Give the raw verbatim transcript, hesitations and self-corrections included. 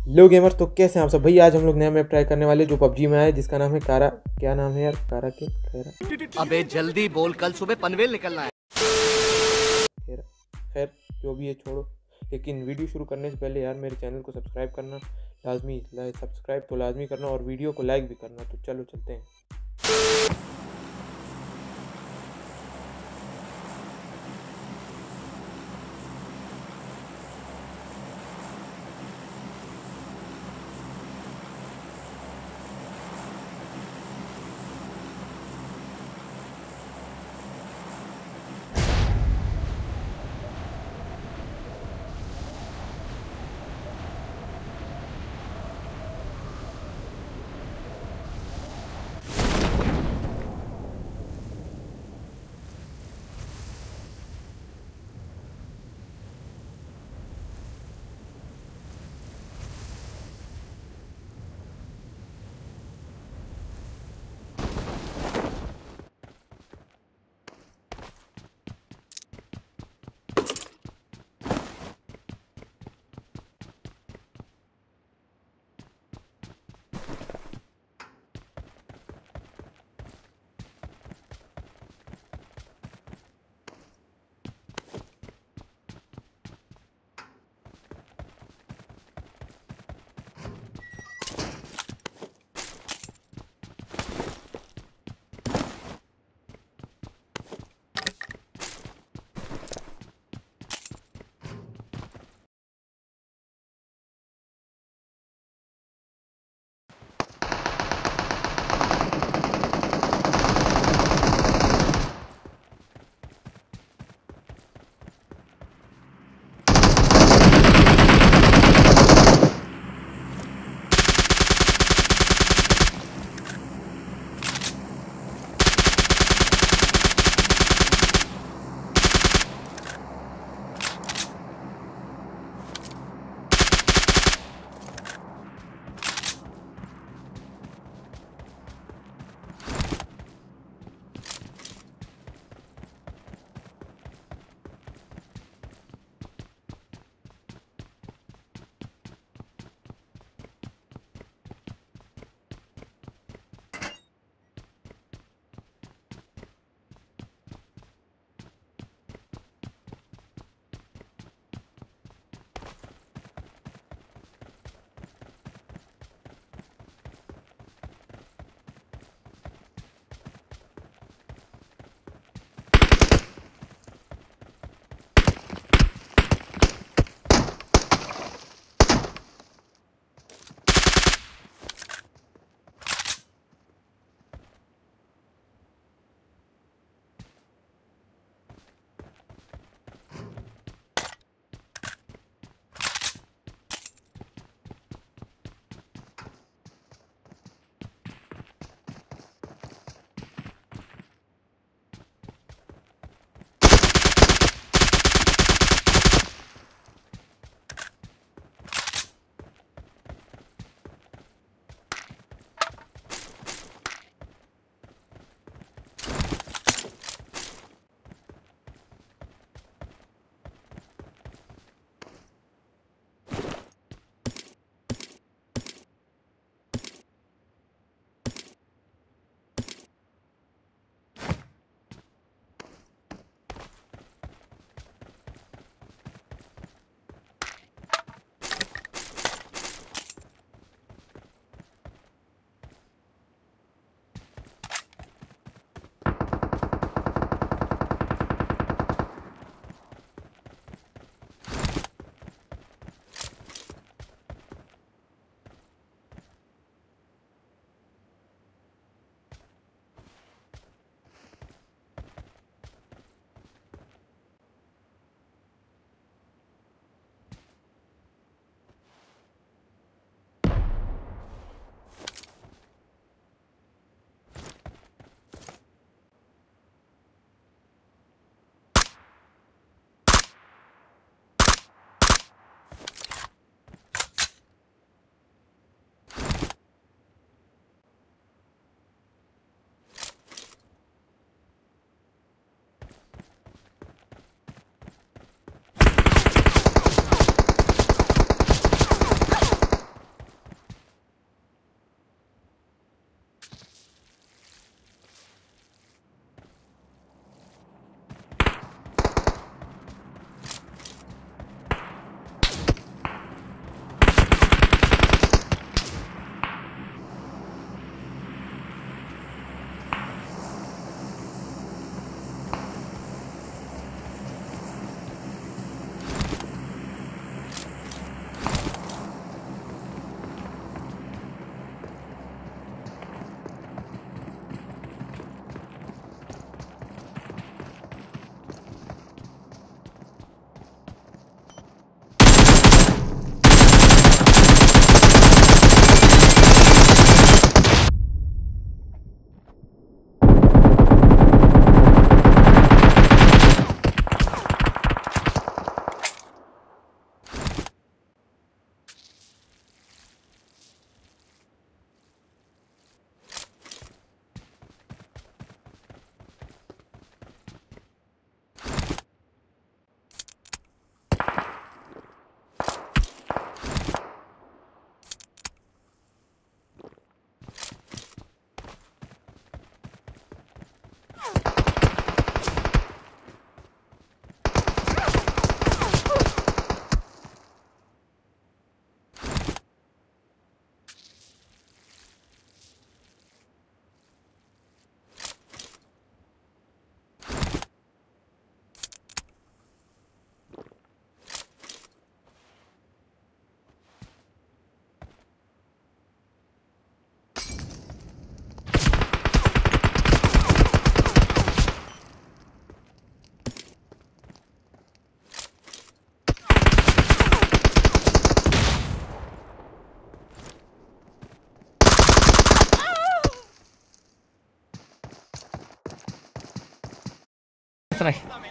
लो gamer, तो कैसे हैं आप सब भाई। आज हम लोग नया मैप ट्राई करने वाले जो पबजी में आया, जिसका नाम है कारा। क्या नाम है यार? कारा के खैरा। अबे जल्दी बोल, कल सुबह पनवेल निकलना है। खैरा खैर, जो भी है छोड़ो। लेकिन वीडियो शुरू करने से पहले यार मेरे चैनल को सब्सक्राइब करना लाजमी, सब्सक्राइब तो लाजमी करना और वीडियो को लाइक भी करना। तो चलो चलते हैं। इतना ही।